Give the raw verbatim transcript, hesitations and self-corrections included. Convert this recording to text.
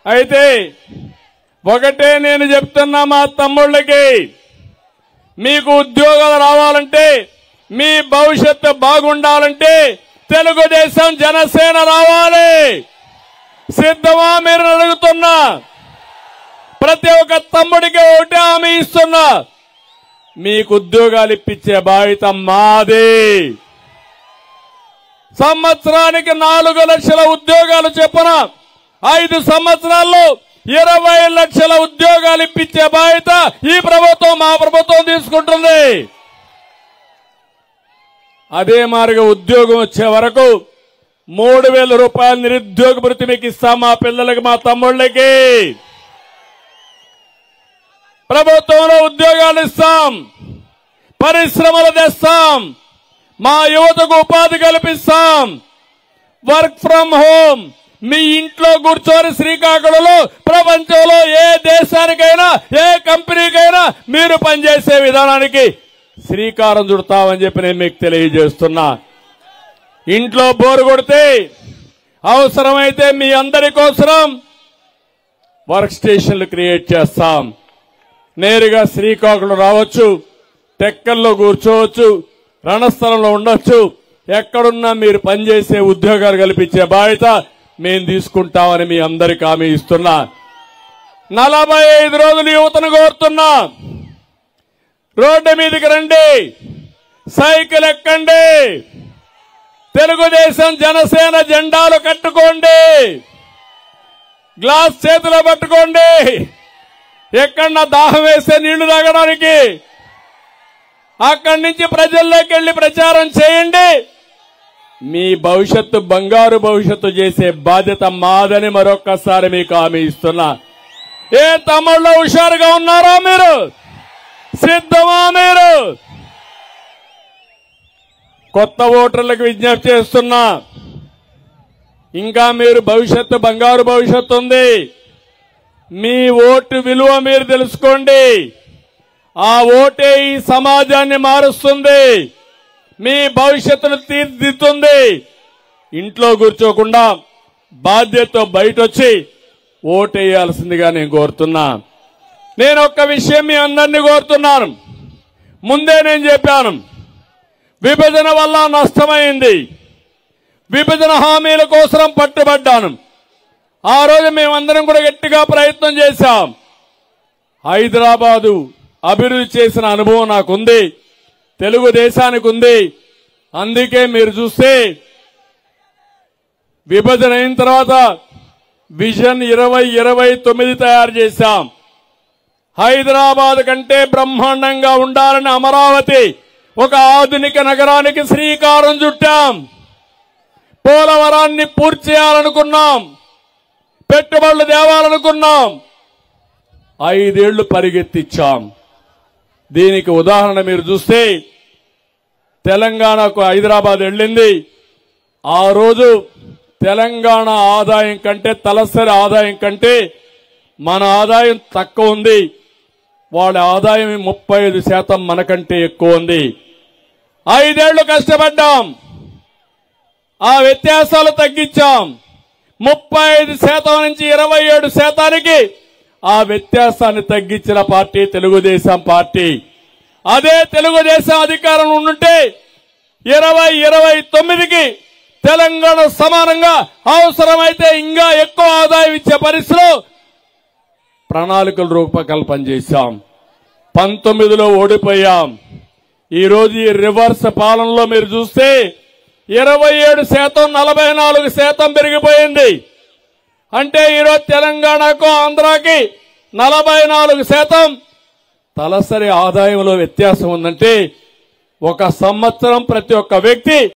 అయితే ఒకటే నేను చెప్తున్నా మా తమ్ముళ్ళకి, మీకు ఉద్యోగాలు రావాలంటే, మీ భవిష్యత్తు బాగుండాలంటే తెలుగుదేశం జనసేన రావాలి. సిద్ధమా మీరు అడుగుతున్నా? ప్రతి ఒక్క తమ్ముడికి ఒకటే హామీ ఇస్తున్నా, మీకు ఉద్యోగాలు ఇప్పించే బాధ్యత మాది. సంవత్సరానికి నాలుగు లక్షల ఉద్యోగాలు చొప్పున ఐదు సంవత్సరాల్లో ఇరవై లక్షల ఉద్యోగాలు ఇప్పించే బాధ్యత ఈ ప్రభుత్వం, మా ప్రభుత్వం తీసుకుంటుంది. అదే మారిగా ఉద్యోగం వచ్చే వరకు మూడు వేల రూపాయల నిరుద్యోగ భృతి మీకు ఇస్తాం మా పిల్లలకి, మా తమ్ముళ్ళకి. ప్రభుత్వంలో ఉద్యోగాలు ఇస్తాం, పరిశ్రమలు తెస్తాం, మా యువతకు ఉపాధి కల్పిస్తాం. వర్క్ ఫ్రం హోమ్ మీ ఇంట్లో కూర్చొని శ్రీకాకుళంలో ప్రపంచంలో ఏ దేశానికైనా ఏ కంపెనీకైనా మీరు పనిచేసే విధానానికి శ్రీకారం చుడతామని చెప్పి నేను మీకు తెలియజేస్తున్నా. ఇంట్లో బోరు కొడితే అవసరమైతే మీ అందరి కోసం వర్క్ స్టేషన్లు క్రియేట్ చేస్తాం. నేరుగా శ్రీకాకుళం రావచ్చు, టెక్కల్లో కూర్చోవచ్చు, రణస్థలంలో ఉండొచ్చు, ఎక్కడున్నా మీరు పనిచేసే ఉద్యోగాలు కల్పించే బాధ్యత మేము తీసుకుంటామని మీ అందరికీ హామీ ఇస్తున్నా. నలభై ఐదు రోజులు యువతను కోరుతున్నా, రోడ్డు మీదకి రండి, సైకిల్ ఎక్కండి, తెలుగుదేశం జనసేన జెండాలు కట్టుకోండి, గ్లాస్ చేతిలో పట్టుకోండి. ఎక్కడన్నా దాహం వేస్తే నీళ్లు తాగడానికి అక్కడి నుంచి ప్రజల్లోకి వెళ్లి ప్రచారం చేయండి. మీ భవిష్యత్తు బంగారు భవిష్యత్తు చేసే బాధ్యత మాదని మరొక్కసారి మీకు హామీ ఇస్తున్నా. ఏ తమ్ముళ్ళు హుషారుగా ఉన్నారా? మీరు సిద్ధమా? మీరు కొత్త ఓటర్లకు విజ్ఞప్తి చేస్తున్నా, ఇంకా మీరు భవిష్యత్తు బంగారు భవిష్యత్తు ఉంది. మీ ఓటు విలువ మీరు తెలుసుకోండి. ఆ ఓటే ఈ సమాజాన్ని మారుస్తుంది, మీ భవిష్యత్తును తీర్చిదిద్దుతుంది. ఇంట్లో కూర్చోకుండా బాధ్యతతో బయట వచ్చి ఓటేయాల్సిందిగా నేను కోరుతున్నా. నేను ఒక్క విషయం మీ అందరినీ కోరుతున్నాను. ముందే నేను చెప్పాను, విభజన వల్ల నష్టమైంది, విభజన హామీల కోసం పట్టుబడ్డాను. ఆ రోజు మేమందరం కూడా గట్టిగా ప్రయత్నం చేశాం. హైదరాబాదు అభివృద్ధి చేసిన అనుభవం నాకుంది, తెలుగుదేశానికి ఉంది. అందుకే మీరు చూస్తే విభజన అయిన తర్వాత విజన్ ఇరవై ఇరవై తొమ్మిది తయారు చేశాం. హైదరాబాద్ కంటే బ్రహ్మాండంగా ఉండాలని అమరావతి ఒక ఆధునిక నగరానికి శ్రీకారం చుట్టాం. పోలవరాన్ని పూర్తి చేయాలనుకున్నాం, పెట్టుబడులు తేవాలనుకున్నాం, ఐదేళ్లు పరిగెత్తిచ్చాం. దీనికి ఉదాహరణ మీరు చూస్తే తెలంగాణకు హైదరాబాద్ వెళ్ళింది. ఆ రోజు తెలంగాణ ఆదాయం కంటే, తలసరి ఆదాయం కంటే మన ఆదాయం తక్కువ ఉంది. వాళ్ళ ఆదాయం ముప్పై ఐదు శాతం మనకంటే ఎక్కువ ఉంది. ఐదేళ్లు కష్టపడ్డాం, ఆ వ్యత్యాసాలు తగ్గించాం. ముప్పై ఐదు శాతం నుంచి ఇరవై ఏడు శాతానికి ఆ వ్యత్యాసాన్ని తగ్గించిన పార్టీ తెలుగుదేశం పార్టీ. అదే తెలుగుదేశం అధికారంలో ఉంటే ఇరవై ఇరవై తొమ్మిదికి తెలంగాణ సమానంగా అవసరమైతే ఇంకా ఎక్కువ ఆదాయం ఇచ్చే పరిస్థితిలో ప్రణాళికల రూపకల్పన చేశాం. పంతొమ్మిదిలో ఓడిపోయాం. ఈ రోజు ఈ రివర్స్ పాలనలో మీరు చూస్తే ఇరవై ఏడు శాతం నలభై నాలుగు శాతం పెరిగిపోయింది. అంటే ఈరోజు తెలంగాణకు ఆంధ్రాకి నలభై నాలుగు శాతం తలసరి ఆదాయంలో వ్యత్యాసం ఉందంటే ఒక సంవత్సరం ప్రతి ఒక్క వ్యక్తి